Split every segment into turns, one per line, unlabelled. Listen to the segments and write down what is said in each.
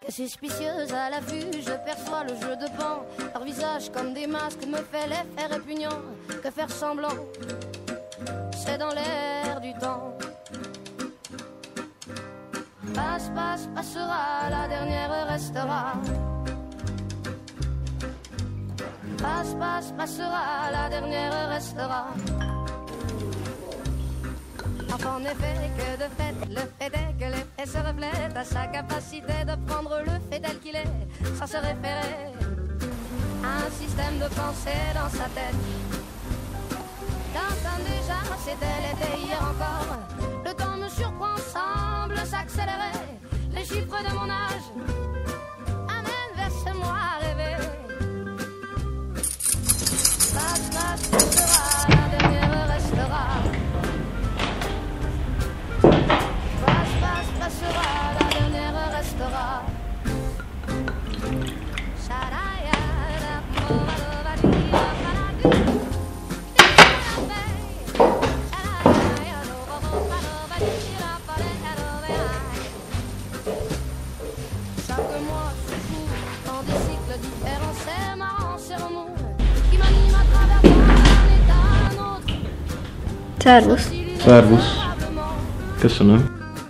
Que suspicieuse à la vue, je perçois le jeu de pan. Leur visage comme des masques me fait l'effet répugnant. Que faire semblant, c'est dans l'air du temps. Passe, passe, passera, la dernière restera. Passe, passe, passera, la dernière restera. En effet, que de fait, le fait est que l'effet se reflète à sa capacité de prendre le fait tel qu'il est, sans se référer à un système de pensée dans sa tête. Quand déjà, c'était l'été hier encore, le temps me surprend, semble s'accélérer. Les chiffres de mon âge amènent vers ce moi rêvé. Passe, passe, passera, la dernière restera. Passera, la dernière restera. Chaque mois se court en des cycles différents, c'est marrant, c'est remous qui m'anime à travers d'un état à un autre.
Servus.
Servus. Köszönöm.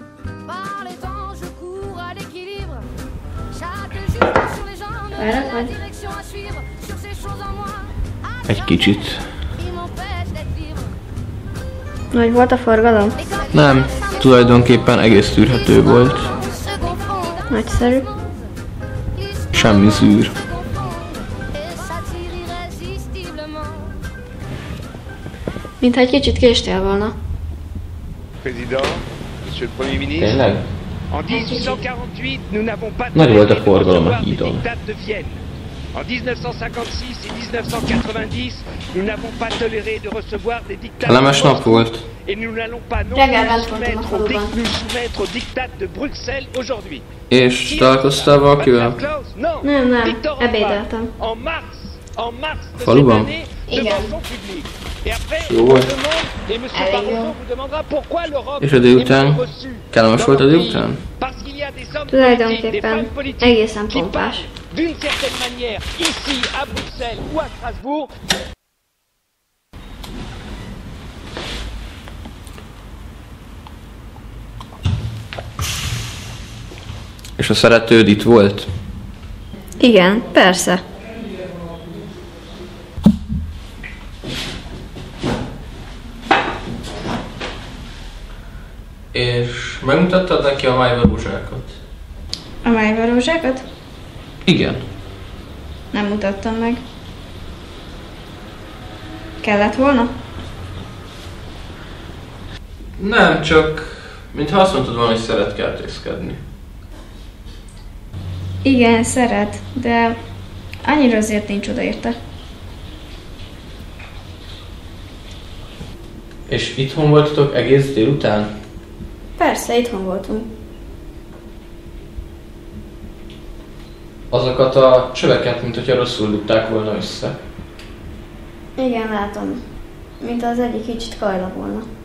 Egy kicsit.
Nagy volt a forgalom?
Nem, tulajdonképpen egész tűrhető volt.
Nagyszerű.
Semmi zűr.
Mintha egy kicsit késtél volna.
Président, Monsieur le Premier ministre.
Tényleg?
En 1848, nous n'avons pas
Nagy volt a
toléré
forgalom a
le
hídon.
diktat de Vienne. En 1956 et 1990, nous n'avons pas toléré de recevoir des dictats.
Kellemes nap volt.
Et nous n'allons pas non
Reggel
plus
bent voltam a faluban.
nous soumettre au diktat de Bruxelles aujourd'hui.
És találkoztál valakivel?
Nem, nem,
Victor
ebédeltem.
En mars de
Faluban?
cette année, devant son public. Et après,
Jó
on
volt.
demande, et Monsieur Barroso vous demandera pourquoi l'Europe
És a délután? Kellemes volt a délután?
Parce qu'il y a des hommes politiques, des
Tulajdonképpen
femmes politiques
egészen
qui
pompás.
parlent d'une certaine manière ici à Bruxelles ou à Strasbourg.
És a szeretőd itt volt?
Igen, persze.
És megmutattad neki a májvarózsákat?
A májvarózsákat?
Igen.
Nem mutattam meg. Kellett volna?
Nem, csak mintha azt mondtad volna, hogy szeret kertészkedni.
Igen, szeret, de annyira azért nincs oda érte.
És itthon voltatok egész délután?
Persze, itthon voltunk.
Azokat a csöveket, mint hogyha rosszul dugták volna össze.
Igen, látom. Mint az egyik kicsit kajla volna.